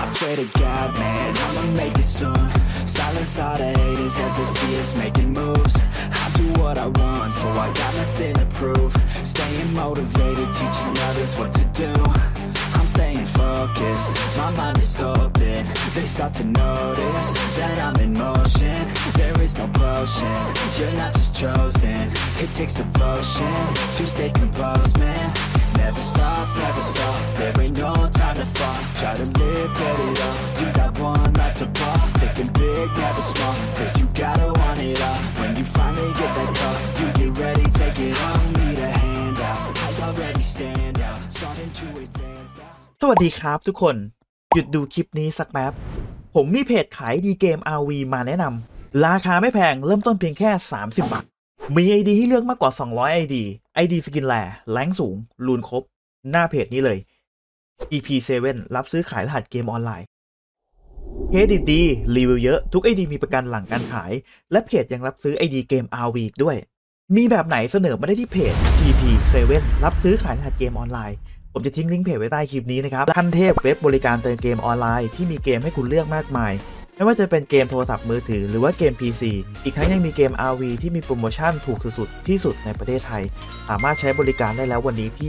I swear to God, man, I'ma make it soon. Silence all the haters as they see us making moves. I do what I want, so I got nothing to prove. Staying motivated, teaching others what to do. I'm staying focused, my mind is open. They start to notice that I'm in motion. There is no potion, you're not just chosen. It takes devotion to stay composed, man. Never stop, there ain't no time to fall. Try to live, get it all. You got one life to ball. Thinking big, never small, cause you gotta want it all. When you finally get that call, you get ready, take it on. Need a hand out, I already stand out. Starting to advance now. สวัสดีครับทุกคนหยุดดูคลิปนี้สักแป๊บผมมีเพจขายดีเกม RV มาแนะนำราคาไม่แพงเริ่มต้นเพียงแค่30 บาทมี ID ให้เลือกมากกว่า200 ID สกินแลแรงสูงรูนครบหน้าเพจนี้เลย EP7 รับซื้อขายรหัสเกมออนไลน์เครดิตดีรีวิวเยอะทุก ID มีประกันหลังการขายและเพจยังรับซื้อ ID เกม RV ด้วยมีแบบไหนเสนอมาได้ที่เพจ EP7 รับซื้อขายรหัสเกมออนไลน์ผมจะทิ้งลิงก์เพจไว้ใต้คลิปนี้นะครับขั้นเทพเว็บบริการเติมเกมออนไลน์ที่มีเกมให้คุณเลือกมากมายไม่ว่าจะเป็นเกมโทรศัพท์มือถือหรือว่าเกม PC อีกทั้งยังมีเกม RV ที่มีโปรโมชั่นถูกสุดๆที่สุดในประเทศไทยสามารถใช้บริการได้แล้ววันนี้ที่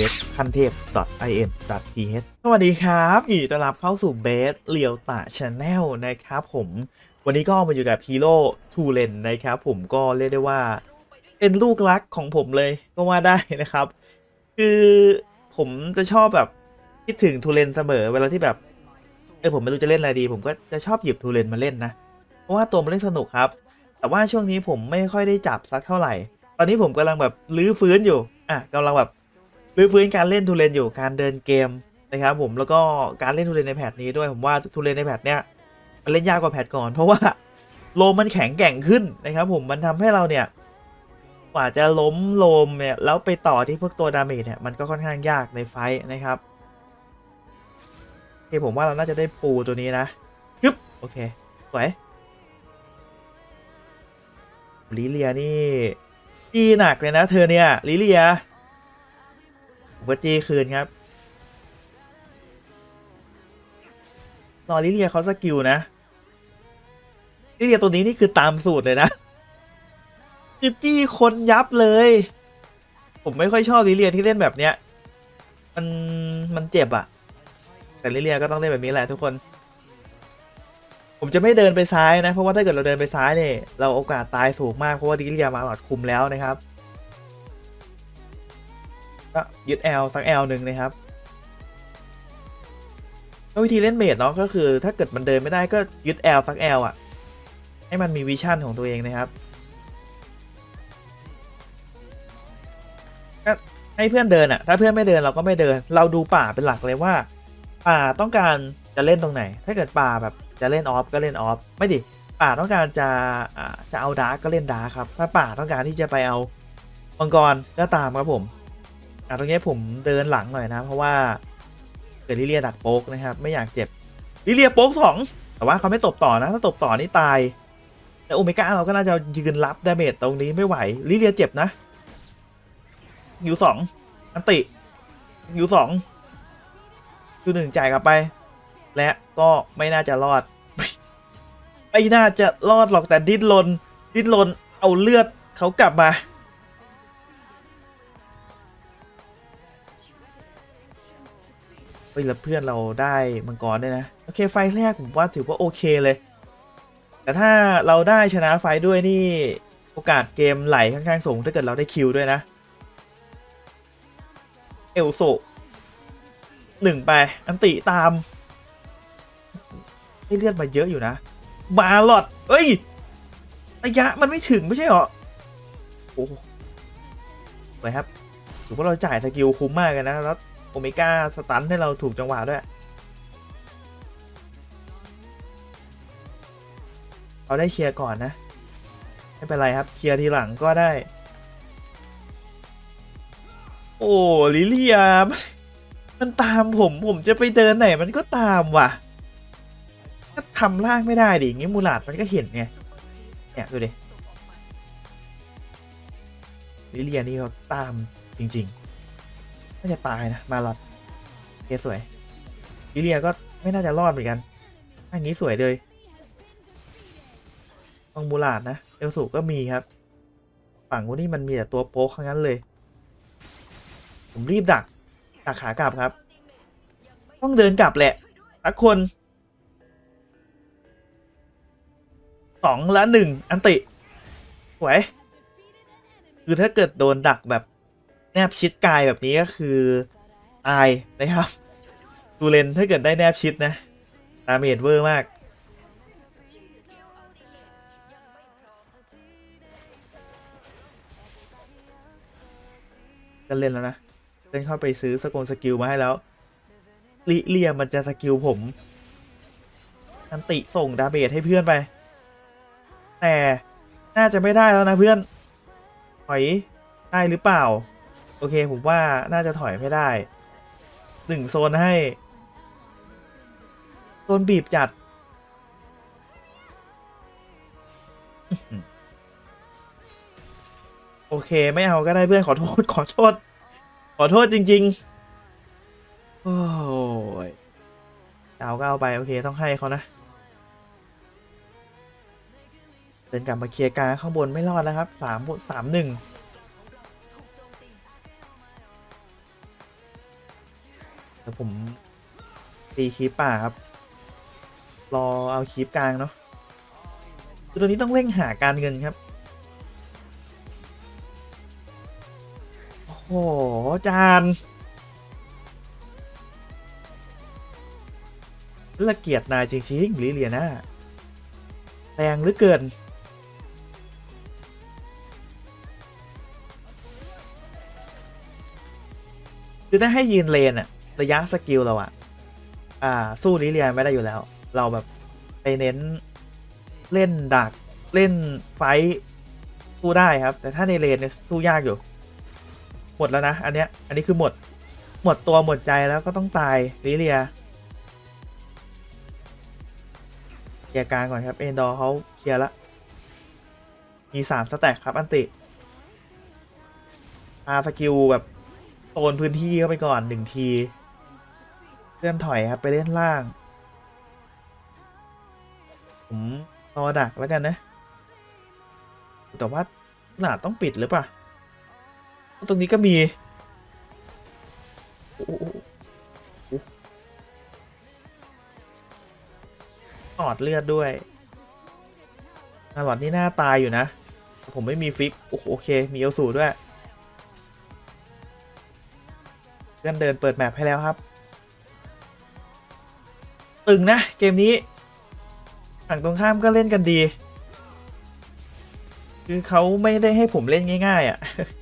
www.kantep.in.th สวัสดีครับยินดีต้อนรับเข้าสู่เบสเลียวตะ Channel นะครับผมวันนี้ก็มาอยู่กับฮีโร่ทูเลนนะครับผมก็เรียกได้ว่าเป็นลูกรักของผมเลยก็ว่าได้นะครับคือผมจะชอบแบบคิดถึงทูเลนเสมอเวลาที่แบบผมไม่รู้จะเล่นอะไรดีผมก็จะชอบหยิบทูเลนมาเล่นนะเพราะว่าตัวมันเล่นสนุกครับแต่ว่าช่วงนี้ผมไม่ค่อยได้จับสักเท่าไหร่ตอนนี้ผมกำลังแบบรื้อฟื้นอยู่กำลังแบบรื้อฟื้นการเล่นทูเลนอยู่การเดินเกมนะครับผมแล้วก็การเล่นทูเลนในแพทนี้ด้วยผมว่าทูเลนในแพทเนี้ยมันเล่นยากกว่าแพทก่อนเพราะว่าโลมมันแข็งแกร่งขึ้นนะครับผมมันทำให้เราเนี่ยกว่าจะล้มโลมเนี่ยแล้วไปต่อที่พวกตัวดาเมจเนี่ยมันก็ค่อนข้างยากในไฟท์นะครับโอเคผมว่าเราน่าจะได้ปูตัวนี้นะยึบโอเคสวยลิเลียนี่จี้หนักเลยนะเธอเนี่ยลิเลียผมก็จี้คืนครับตอนลิเลียเขาสกิลนะลิเลียตัวนี้นี่คือตามสูตรเลยนะคือจี้คนยับเลยผมไม่ค่อยชอบลิเลียที่เล่นแบบเนี้ยมันเจ็บอะแต่ลิเลียก็ต้องเล่นแบบนี้แหละทุกคนผมจะไม่เดินไปซ้ายนะเพราะว่าถ้าเกิดเราเดินไปซ้ายเนี่ยเราโอกาสตายสูงมากเพราะว่าลิเลียมาหลอดคุมแล้วนะครับก็ยึด L สัก L หนึ่งนะครับวิธีเล่นเมจเนาะก็คือถ้าเกิดมันเดินไม่ได้ก็ยึด L สัก L อ่ะให้มันมีวิชั่นของตัวเองนะครับก็ให้เพื่อนเดินอ่ะถ้าเพื่อนไม่เดินเราก็ไม่เดินเราดูป่าเป็นหลักเลยว่าป่าต้องการจะเล่นตรงไหนถ้าเกิดป่าแบบจะเล่นออฟก็เล่นออฟไม่ดิป่าต้องการจะเอาดาร์กก็เล่นดาร์กครับถ้าป่าต้องการที่จะไปเอามังกรก็ตามครับผมตรงนี้ผมเดินหลังหน่อยนะเพราะว่าเกิดลิเลียดักโป๊กนะครับไม่อยากเจ็บลิเลียโป๊ก2แต่ว่าเขาไม่ตบต่อนะถ้าตบต่อนี่ตายแต่โอเมก้าเราก็น่าจะยืนรับดาเมจตรงนี้ไม่ไหวลิเลียเจ็บนะยู2อันติยู2ยู1จ่ายกลับไปและก็ไม่น่าจะรอด ไม่น่าจะรอดหรอกแต่ดิ้นรนเอาเลือดเขากลับมาเฮ้ยแล้วเพื่อนเราได้มังกรด้วยนะโอเคไฟแรกผมว่าถือว่าโอเคเลยแต่ถ้าเราได้ชนะไฟด้วยนี่โอกาสเกมไหลค่อนข้างสูงถ้าเกิดเราได้คิวด้วยนะเอลโซ1ไปอันติตามให้เลือดมาเยอะอยู่นะบาลอดเอ้ยระยะมันไม่ถึงไม่ใช่หรอโอ้ไปครับถือว่าเราจ่ายสกิลคุ้มมากกันนะแล้วโอเมก้าสตันให้เราถูกจังหวะด้วยเราได้เคลียร์ก่อนนะไม่เป็นไรครับเคลียร์ทีหลังก็ได้โอ้ลิเลียมันตามผมจะไปเดินไหนมันก็ตามว่ะถ้าทำล่างไม่ได้ดิงี้มูลาดมันก็เห็นไงเนี่ยดูดิลิเลียนี่เขาตามจริงๆน่าจะตายนะมาลอดเคสวยลิเลียก็ไม่น่าจะรอดเหมือนกันอย่างนี้สวยเลยต้องมูลาดนะเอลสูก็มีครับฝั่งพวกนี้มันมีแต่ตัวโป๊กทั้งนั้นเลยผมรีบดักขากลับครับต้องเดินกลับแหละทุกคน2 และ 1อันติสวยคือถ้าเกิดโดนดักแบบแนบชิดกายแบบนี้ก็คือตายนะครับตูเลนถ้าเกิดได้แนบชิดนะดาเมจเวอร์มากก็เล่นแล้วนะเล่นเข้าไปซื้อสกิลมาให้แล้วลิเลียมันจะสกิลผมอันติส่งดาเมจให้เพื่อนไปแต่น่าจะไม่ได้แล้วนะเพื่อนถอยได้หรือเปล่าโอเคผมว่าน่าจะถอยไม่ได้1โซนให้โดนบีบจัดโอเคไม่เอาก็ได้เพื่อนขอโทษจริงๆโอ้ยเอาก็เอาไปโอเคต้องให้เขานะเดินกลับมาเคลียร์กลางข้างบนไม่รอดนะครับ3-1เดี๋ยวผมตีคีปป่าครับรอเอาคีปกลางเนาะคือตัวนี้ต้องเร่งหาการเงินครับโอ้โหจานละเกียดนายจริงๆลิเลียนะแรงหรือเกินคือถ้าให้ยืนเลนอะระยะสกิลเราอะสู้ลิเลียไม่ได้อยู่แล้วเราแบบไปเน้นเล่นดักเล่นไฟสู้ได้ครับแต่ถ้าในเลนเนี่ยสู้ยากอยู่หมดแล้วนะอันนี้คือหมดตัวหมดใจแล้วก็ต้องตายลิเลียเคลียร์กลางก่อนครับเอนดอร์เขาเคลียร์ละมี3สแต็กครับอันติสกิลแบบโซนพื้นที่เข้าไปก่อน1ทีเพื่อนถอยครับไปเล่นล่างผมรอดักแล้วกันนะแต่ว่าหนาต้องปิดหรือเปล่าตรงนี้ก็มีตอดเลือดด้วยหลอดนี่หน้าตายอยู่นะผมไม่มีฟิกโอเคมีเอลสูด้วยเพื่อนเดินเปิดแมปให้แล้วครับตึงนะเกมนี้ฝั่งตรงข้ามก็เล่นกันดีคือเขาไม่ได้ให้ผมเล่นง่ายๆอ่ะ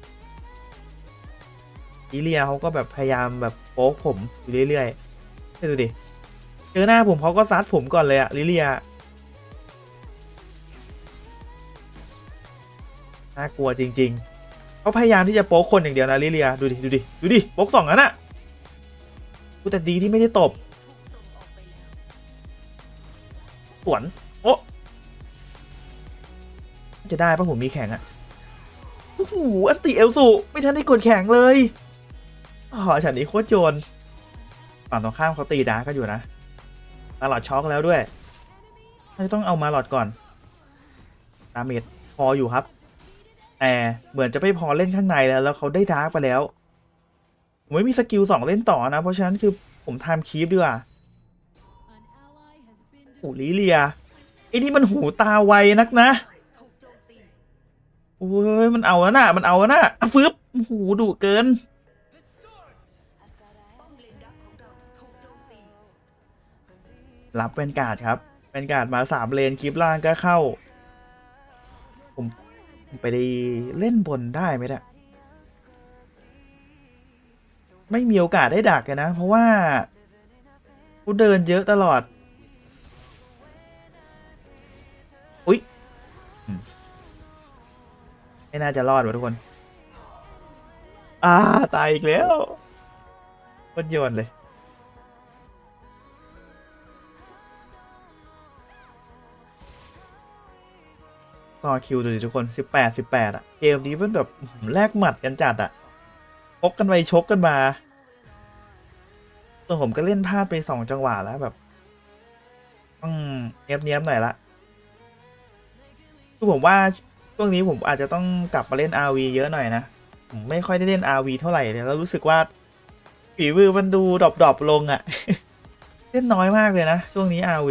ลิเลียเขาก็แบบพยายามแบบโป๊กผมอยู่เรื่อยๆดูดิเจอหน้าผมเขาก็ซัดผมก่อนเลยอ่ะลิเลียน่ากลัวจริงๆเขาพยายามที่จะโป๊กคนอย่างเดียวนะลิเลียดูดิโป๊ก2นั้นอ่ะแต่ดีที่ไม่ได้ตบสวนโอ้จะได้ปะผมมีแข่งอะโอ้โหอันติเอลสูไม่ทันได้กดแข่งเลยฉันนี้โคตรโจรฝั่งตรงข้ามเขาตีดาร์กก็อยู่นะมาหลอดช็อกแล้วด้วยต้องเอามาหลอดก่อนดาเมจพออยู่ครับแต่เหมือนจะไม่พอเล่นข้างในแล้วเขาได้ดาร์กไปแล้วผมไม่มีสกิล2เล่นต่อนะเพราะฉะนั้นคือผมไทม์คีปดีกว่าโอ้ลิเลียไอ้นี่มันหูตาไวนักนะโอ้ยมันเอาแล้วนะฟึบหูดุเกินรับเป็นการ์ดครับเป็นการ์ดมา3เลนคลิปล่างก็เข้าผมไปได้เล่นบนได้ไหมเนี่ยไม่มีโอกาสได้ดักกันนะเพราะว่ากูเดินเยอะตลอดอุ๊ยไม่น่าจะรอดว่ะทุกคนตายอีกแล้วโคตรโยนเลยต่อคิวดูดิทุกคน18อ่ะเกมนี้มันแบบแลกหมัดกันจัดอ่ะชกกันไปชกกันมาส่วนผมก็เล่นพลาดไป2จังหวะแล้วแบบต้องเนี้ยบหน่อยละคือผมว่าช่วงนี้ผมอาจจะต้องกลับมาเล่น RV เยอะหน่อยนะผมไม่ค่อยได้เล่น RV เท่าไหร่เลยแล้วรู้สึกว่าฝีมือมันดูดรอปลงอะ่ะ เล่นน้อยมากเลยนะช่วงนี้ RV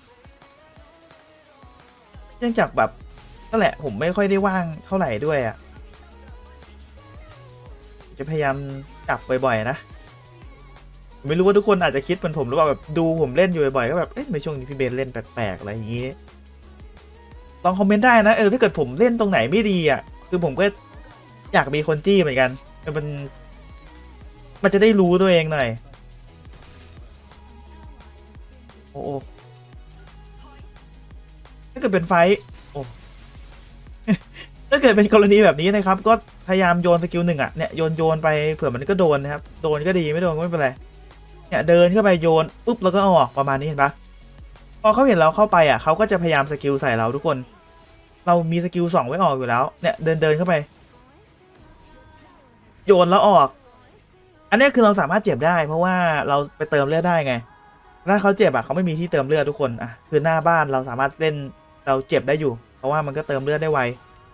เนื่องจากแบบนั่นแหละผมไม่ค่อยได้ว่างเท่าไหร่ด้วยอะ่ะจะพยายามกลับบ่อยๆนะไม่รู้ว่าทุกคนอาจจะคิดเหมือนผมหรือเปล่าแบบดูผมเล่นอยู่บ่อยๆก็แบบเอ๊ะในช่วงนี้พี่เบนเล่นแปลกๆอะไรอย่างงี้ลองคอมเมนต์ได้นะถ้าเกิดผมเล่นตรงไหนไม่ดีอ่ะคือผมก็อยากมีคนจี้เหมือนกันมันจะได้รู้ตัวเองหน่อยโอ้ถ้าเกิดเป็นไฟโอ้ ถ้าเกิดเป็นกรณีแบบนี้นะครับก็พยายามโยนสกิลหนึ่งอ่ะเนี่ยโยนไปเผื่อมันก็โดนนะครับโดนก็ดีไม่โดนก็ไม่เป็นไรเนี่ยเดินเข้าไปโยนปุ๊บแล้วก็เอาออกประมาณนี้เห็นปะพอเขาเห็นเราเข้าไปอ่ะเขาก็จะพยายามสกิลใส่เราทุกคนเรามีสกิล2ไว้ออกอยู่แล้วเนี่ยเดินเข้าไปโยนแล้วออกอันนี้คือเราสามารถเจ็บได้เพราะว่าเราไปเติมเลือดได้ไงถ้าเขาเจ็บอ่ะเขาไม่มีที่เติมเลือดทุกคนอ่ะคือหน้าบ้านเราสามารถเล่นเราเจ็บได้อยู่เพราะว่ามันก็เติมเลือดได้ไว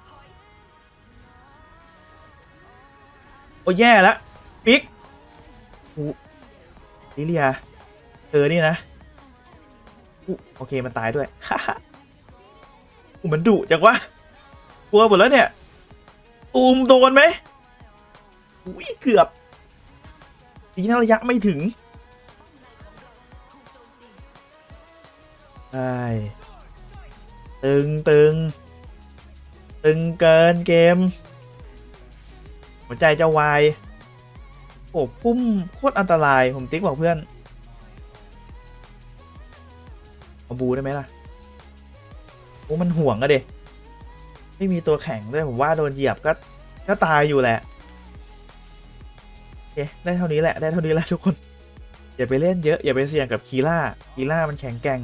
โอ้แย่แล้วปิ๊กลิเลียนี่นะโอเคมันตายด้วย มันดุจังวะกลัวหมดแล้วเนี่ยโดนไหมอุ้ยเกือบทีนี้ระยะไม่ถึงใช่ตึงเกินเกมหัวใจจะวายโอ้พุ่มโคตรอันตรายผมติ๊กบอกเพื่อนเอาบูได้ไหมล่ะโอ้มันห่วงอะเด็ไม่มีตัวแข็งด้วยผมว่าโดนเหยียบก็ตายอยู่แหละโอเคได้เท่านี้แหละทุกคนอย่าไปเล่นเยอะอย่าไปเสี่ยงกับคีล่ามันแข็งแกร่ง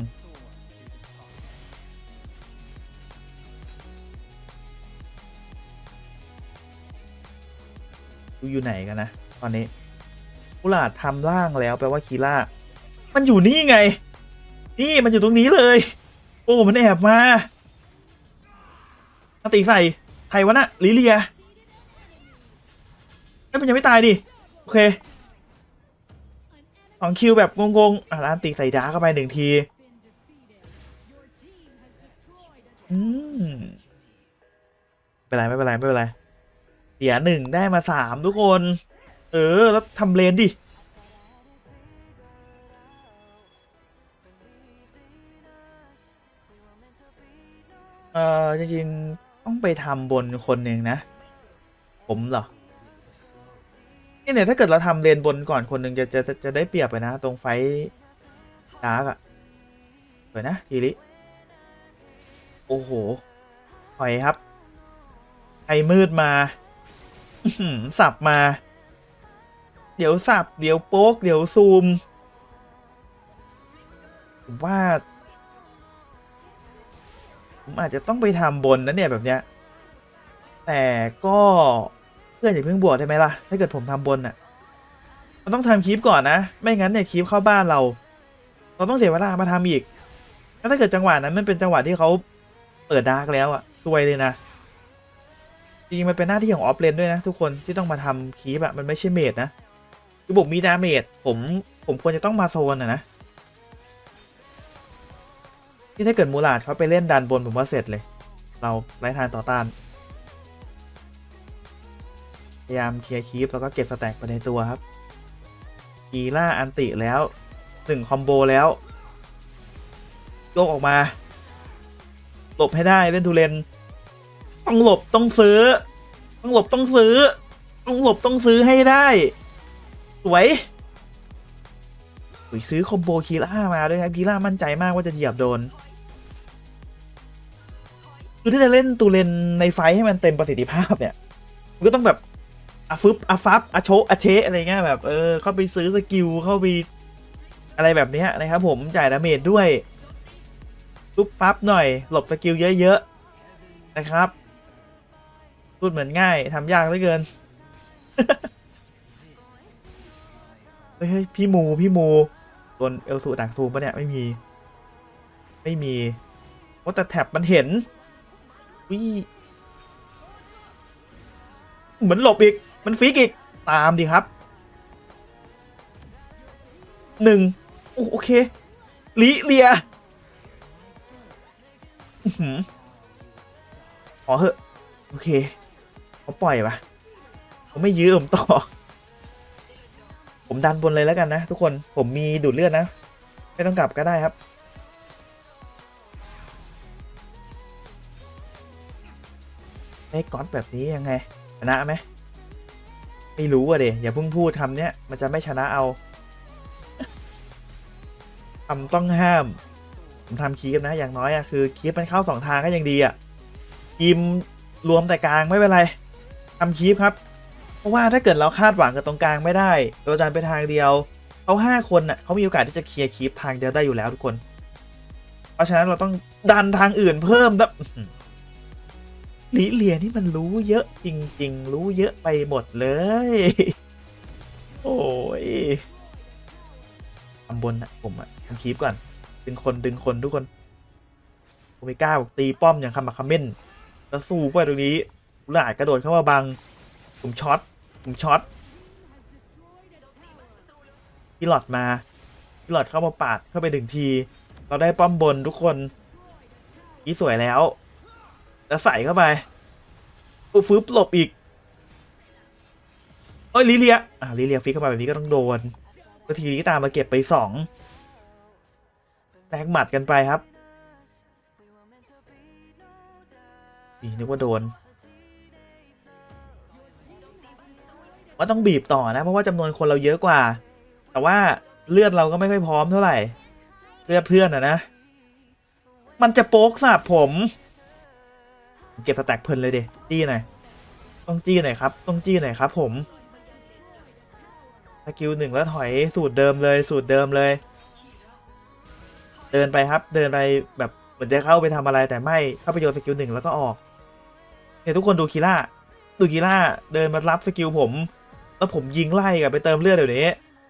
อยู่ไหนกันนะตอนนี้กุหลาบทำร่างแล้วแปลว่าคีล่ามันอยู่นี่ไงนี่มันอยู่ตรงนี้เลยโอ้มันแอบมาตีใส่ใครวะน่ะลิเลียมันยังไม่ตายดิโอเค2 คิวแบบงงๆอันตีใส่ดาร์กเข้าไป1 ทีไม่เป็นไรเสีย1ได้มา3ทุกคนแล้วทำเลนดิจริงๆต้องไปทำบนคนหนึ่งนะผมเหรอเนี่ยถ้าเกิดเราทำเลนบนก่อนคนหนึ่งจะได้เปรียบไปนะตรงไฟดาร์กอะสวยนะทีริโอ้โหถอยครับไอ้มืดมาสับมาเดี๋ยวสับเดี๋ยวโป๊กเดี๋ยวซูมผมว่าผมอาจจะต้องไปทำบนนะเนี่ยแบบเนี้ยแต่ก็เพื่อนอย่าเพิ่งบวชได้ไหมล่ะถ้าเกิดผมทำบนอ่ะมันต้องทำคลิปก่อนนะไม่งั้นเนี่ยคลิปเข้าบ้านเราต้องเสียเวลามาทำอีกแล้วถ้าเกิดจังหวะนั้นมันเป็นจังหวะที่เขาเปิดดาร์กแล้วอ่ะซวยเลยนะจริงๆมันเป็นหน้าที่ของออฟเลนด้วยนะทุกคนที่ต้องมาทำคลิปอะมันไม่ใช่เมดนะคือผมมีดาเมจผมควรจะต้องมาโซนนะที่ถ้าเกิดมูลาดเขาไปเล่นดันบนผมว่าเสร็จเลยเราไร้ทางต่อต้านพยายามเคลียร์คลิปแล้วก็เก็บสแต็กไปในตัวครับกีล่าอันติแล้ว1 คอมโบแล้วโยกออกมาหลบให้ได้เล่นทูเลนต้องหลบต้องซื้อต้องหลบต้องซื้อต้องหลบต้องซื้อให้ได้สวยซื้อคอมโบคีล่ามาด้วยครับคีล่ามั่นใจมากว่าจะเหยียบโดนคือถ้าจะเล่นตูเลนในไฟให้มันเต็มประสิทธิภาพเนี่ยมันก็ต้องแบบอะฟึบอะฟับอะโชอะเชอะไรเงี้ยแบบเข้าไปซื้อสกิลเข้าไปอะไรแบบนี้นะครับผมจ่ายดาเมจด้วยปุ๊บปั๊บหน่อยหลบสกิลเยอะๆนะครับพูดเหมือนง่ายทำยากเหลือเกิน เฮ้ยพี่มูโดนเอลสูดักซูมปะเนี่ยไม่มีไม่มีว่าแต่แท็บมันเห็นวิเหมือนหลบอีกมันฟิกอีกตามดิครับ1โอเคลิเลียขอเหอะโอเคเขาปล่อยปะเขาไม่ยื้อผมต่อผมดันบนเลยแล้วกันนะทุกคนผมมีดูดเลือดนะไม่ต้องกลับก็ได้ครับไอ้ก๊อตแบบนี้ยังไงชนะไหมไม่รู้อ่ะเดี๋ยอย่าเพิ่งพูดทำเนี้ยมันจะไม่ชนะเอาทำต้องห้ามผมทำคีปนะอย่างน้อยอะคือคีปมันเข้า2ทางก็ยังดีอะทีมรวมแต่กลางไม่เป็นไรทำคีปครับเพราะว่าถ้าเกิดเราคาดหวังกับตรงกลางไม่ได้เราจะไปทางเดียวเขา5คนน่ะเขามีโอกาสที่จะเคลียร์คีปทางเดียวได้อยู่แล้วทุกคนเพราะฉะนั้นเราต้องดันทางอื่นเพิ่มนะลิเลียนี่มันรู้เยอะจริงๆรู้เยอะไปหมดเลยโอ้ยทำบนนะผมอะทำคีปก่อนดึงคนทุกคนโอเมก้าบอกตีป้อมอย่างคำคอมเมนต์แล้วสู้ไปตรงนี้หลายกระโดดเข้ามาบังผมช็อตพี่หลอดมาพี่หลอดเข้ามาปาดเข้าไป1ทีเราได้ป้อมบนทุกคนนี่สวยแล้วใส่เข้าไปฟื้นหลบอีกเอ้ยลิเลียฟิกเข้ามาแบบนี้ก็ต้องโดนทีนี้ตามมาเก็บไป2แลกหมัดกันไปครับนึกว่าโดนว่าต้องบีบต่อนะเพราะว่าจำนวนคนเราเยอะกว่าแต่ว่าเลือดเราก็ไม่ค่อยพร้อมเท่าไหร่เลือดเพื่อนนะมันจะโป๊กสับผมเก็บสแต็กเพลินเลยดิจี้หน่อยต้องจี้หน่อยครับผมสกิล1แล้วถอยสูตรเดิมเลยเดินไปครับเดินไปแบบเหมือนจะเข้าไปทำอะไรแต่ไม่เข้าไปโยนสกิล1แล้วก็ออกเนี่ยทุกคนดูคีล่าเดินมารับสกิลผมแล้วผมยิงไล่กับไปเติมเลือดเดี๋ยวนี้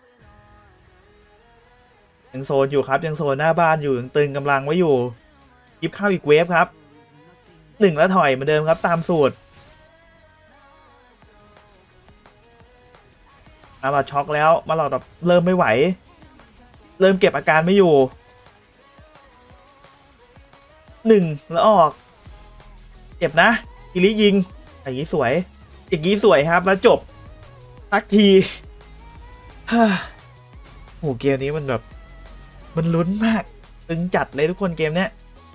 ยังโซนอยู่ครับยังโซนหน้าบ้านอยู่ยังตึงกำลังไว้อยู่ยิบเข้าอีกเวฟครับ1แล้วถอยเหมือนเดิมครับตามสูตรมาหลอดช็อกแล้วมาหลอดแบบเริ่มไม่ไหวเริ่มเก็บอาการไม่อยู่1แล้วออกเจ็บนะอิลิยิงอย่างนี้สวยครับแล้วจบทักทีโหเกมนี้มันแบบมันลุ้นมากตึงจัดเลยทุกคนเกมเนี้ย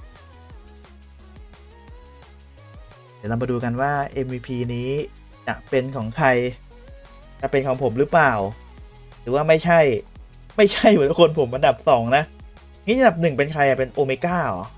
เดี๋ยวเรามาดูกันว่า MVP นี้จะเป็นของใครจะเป็นของผมหรือเปล่าหรือว่าไม่ใช่เหมือนทุกคนผมอันดับ2นะนี่อันดับ1เป็นใครเป็นโอเมก้าเหรอ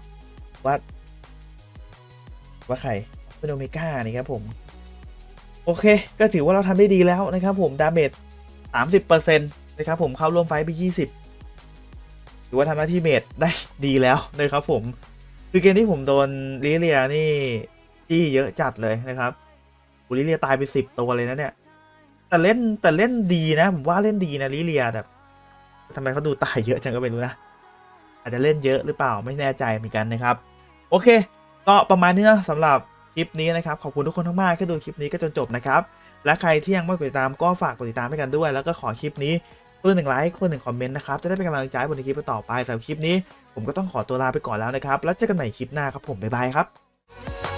ว่าใครเป็นโอเมก้านี่ครับผมโอเคก็ถือว่าเราทำได้ดีแล้วนะครับผมดาเมจ 30% นะครับผมเข้าร่วมไฟท์ไป20ถือว่าทำหน้าที่เมจได้ดีแล้วนะครับผมคือเกมที่ผมโดนลิเลียนี่ที่เยอะจัดเลยนะครับลิเลียตายไป10 ตัวเลยนะเนี่ยแต่เล่นดีนะผมว่าเล่นดีนะลิเลียแต่ทำไมเขาดูตายเยอะจังก็ไม่รู้นะอาจจะเล่นเยอะหรือเปล่าไม่แน่ใจเหมือนกันนะครับโอเคก็ประมาณนี้นะสำหรับคลิปนี้นะครับขอบคุณทุกคนมากๆที่ดูคลิปนี้ก็จนจบนะครับและใครที่ยังไม่กดติดตามก็ฝากกดติดตามให้กันด้วยแล้วก็ขอคลิปนี้คน1 ไลค์คน1 คอมเมนต์นะครับจะได้เป็นกำลังใจบนคลิปต่อไปสำหรับคลิปนี้ผมก็ต้องขอตัวลาไปก่อนแล้วนะครับแล้วเจอกันใหม่คลิปหน้าครับผมบ๊ายบายครับ